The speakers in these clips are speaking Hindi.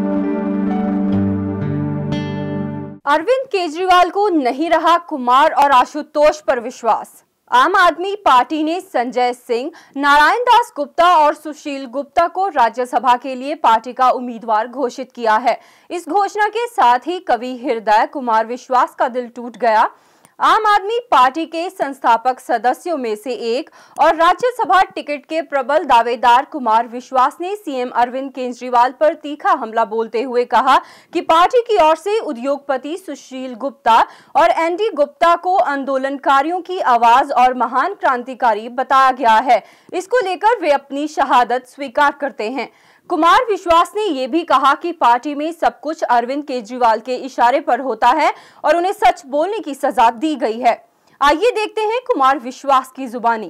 अरविंद केजरीवाल को नहीं रहा कुमार और आशुतोष पर विश्वास। आम आदमी पार्टी ने संजय सिंह, नारायण दास गुप्ता और सुशील गुप्ता को राज्यसभा के लिए पार्टी का उम्मीदवार घोषित किया है। इस घोषणा के साथ ही कवि हृदय कुमार विश्वास का दिल टूट गया। आम आदमी पार्टी के संस्थापक सदस्यों में से एक और राज्यसभा टिकट के प्रबल दावेदार कुमार विश्वास ने सीएम अरविंद केजरीवाल पर तीखा हमला बोलते हुए कहा कि पार्टी की ओर से उद्योगपति सुशील गुप्ता और एनडी गुप्ता को आंदोलनकारियों की आवाज और महान क्रांतिकारी बताया गया है। इसको लेकर वे अपनी शहादत स्वीकार करते हैं। कुमार विश्वास ने यह भी कहा कि पार्टी में सब कुछ अरविंद केजरीवाल के इशारे पर होता है और उन्हें सच बोलने की सजा दी गई है। आइए देखते हैं कुमार विश्वास की जुबानी।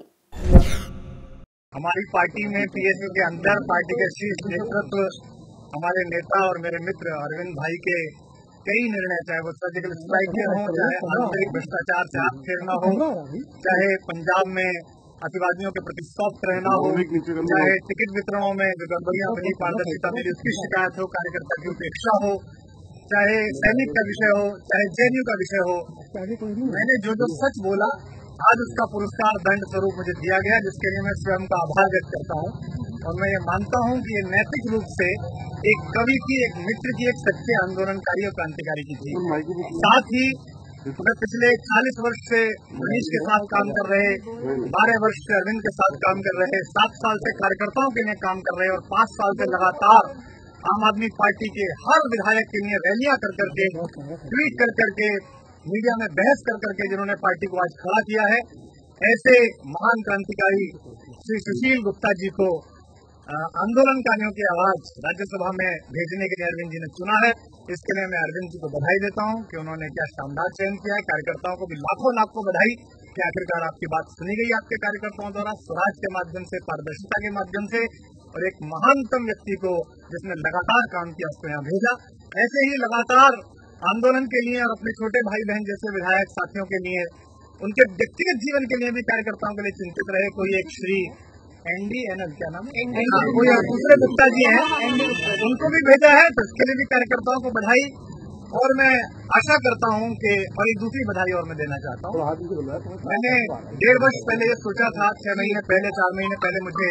हमारी पार्टी में पीएसयू के अंदर पार्टी के शीर्ष नेतृत्व हमारे नेता और मेरे मित्र अरविंद भाई के कई निर्णय, चाहे वो सर्जिकल स्ट्राइक के हों, चाहे आंतरिक भ्रष्टाचार से हाथ फेरना हो, चाहे पंजाब में अतिवादियों के प्रति सॉफ्ट रहना हो, चाहे टिकट वितरणों में जो गड़बड़ियां बनी, पारदर्शिता में उसकी शिकायत हो, कार्यकर्ता की उपेक्षा हो, चाहे सैनिक का विषय हो, चाहे जेएनयू का विषय हो, मैंने जो जो सच बोला आज उसका पुरस्कार दंड स्वरूप मुझे दिया गया, जिसके लिए मैं स्वयं का आभार व्यक्त करता हूं। और मैं ये मानता हूं कि ये नैतिक रूप से एक कवि की, एक मित्र की, एक सच्चे आंदोलनकारी और क्रांतिकारी की थी। साथ ही मैं पिछले 40 वर्ष से मनीष के साथ काम कर रहे, 12 वर्ष से अरविंद के साथ काम कर रहे, 7 साल से कार्यकर्ताओं के लिए काम कर रहे और 5 साल से लगातार आम आदमी पार्टी के हर विधायक के लिए रैलियां कर करके, ट्वीट कर करके, मीडिया में बहस कर करके जिन्होंने पार्टी को आज खड़ा किया है, ऐसे महान क्रांतिकारी श्री सुशील गुप्ता जी को आंदोलनकारियों की आवाज राज्यसभा में भेजने के लिए अरविंद जी ने चुना है। इसके लिए मैं अरविंद जी को बधाई देता हूं कि उन्होंने क्या शानदार चयन किया है। कार्यकर्ताओं को भी लाखों बधाई कि आखिरकार आपकी बात सुनी गई आपके कार्यकर्ताओं द्वारा, स्वराज के माध्यम से, पारदर्शिता के माध्यम से, और एक महानतम व्यक्ति को जिसने लगातार काम किया उसको यहाँ भेजा। ऐसे ही लगातार आंदोलन के लिए और अपने छोटे भाई बहन जैसे विधायक साथियों के लिए, उनके व्यक्तिगत जीवन के लिए भी कार्यकर्ताओं के लिए चिंतित रहे। कोई एक श्री एनडी क्या नाम है, कोई दूसरे गुप्ता जी हैं, उनको भी भेजा है, तो इसके लिए भी कार्यकर्ताओं को बधाई। और मैं आशा करता हूं कि, और एक दूसरी बधाई और मैं देना चाहता हूं, मैंने 1.5 वर्ष पहले ये सोचा था, 6 महीने पहले, 4 महीने पहले मुझे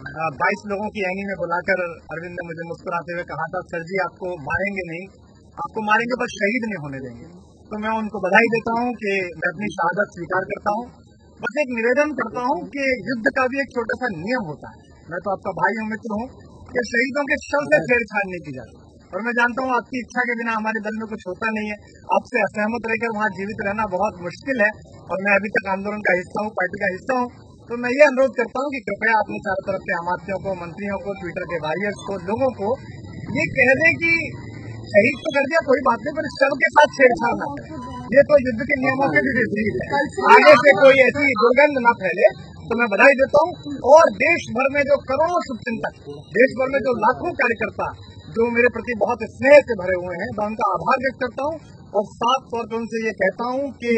22 लोगों की एनी में बुलाकर अरविंद ने मुझे मुस्कुराते हुए कहा था, सर जी आपको मारेंगे नहीं, आपको मारेंगे बस शहीद नहीं होने देंगे। तो मैं उनको बधाई देता हूं कि मैं अपनी शहादत स्वीकार करता हूं। बस एक निवेदन करता हूं कि युद्ध का भी एक छोटा सा नियम होता है। मैं तो आपका भाई हूं, मित्र हूं, कि शहीदों के शव से छेड़छाड़ नहीं की जाती। और मैं जानता हूं आपकी इच्छा के बिना हमारे दल में कुछ होता नहीं है। आपसे असहमत रहकर वहां जीवित रहना बहुत मुश्किल है, और मैं अभी तक आंदोलन का हिस्सा हूं, पार्टी का हिस्सा हूं। तो मैं ये अनुरोध करता हूं कि कृपया अपने चारों तरफ के अमात्यों को, मंत्रियों को, ट्विटर के वॉरियर्स को, लोगों को ये कह दें कि शहीद तो कर दिया कोई बात नहीं, पर शव के साथ छेड़छाड़ न करें। ये तो युद्ध के नियमों के भी विपरीत है। आगे से कोई ऐसी दुर्गंध न फैले। तो मैं बधाई देता हूं। और देश भर में जो करोड़ों शुभचिंतक, देश भर में जो लाखों कार्यकर्ता जो मेरे प्रति बहुत स्नेह से भरे हुए हैं, मैं उनका आभार व्यक्त करता हूं। और साफ तौर पर उनसे ये कहता हूं कि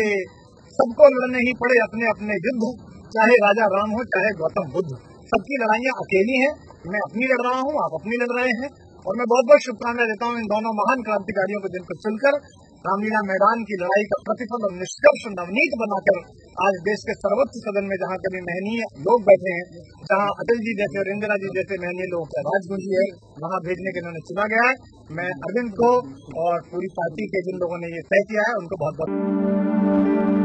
सबको लड़ने ही पड़े अपने अपने युद्ध, चाहे राजा राम हो, चाहे गौतम बुद्ध, सबकी लड़ाइयां अकेली हैं। मैं अपनी लड़ रहा हूं, आप अपनी लड़ रहे हैं। और मैं बहुत बहुत शुभकामनाएं देता हूं इन दोनों महान क्रांतिकारियों को, जिनको चुनकर रामलीला मैदान की लड़ाई का प्रतिफल और निष्कर्ष नवनीत बनाकर आज देश के सर्वोच्च सदन में, जहां कभी महनीय लोग बैठे हैं, जहां अटल जी जैसे और इंदिरा जी जैसे महनीय लोगों की आवाज गूंजी है, वहां भेजने के उन्होंने चुना गया है। मैं अरविंद को और पूरी पार्टी के जिन लोगों ने ये तय किया है उनको बहुत बहुत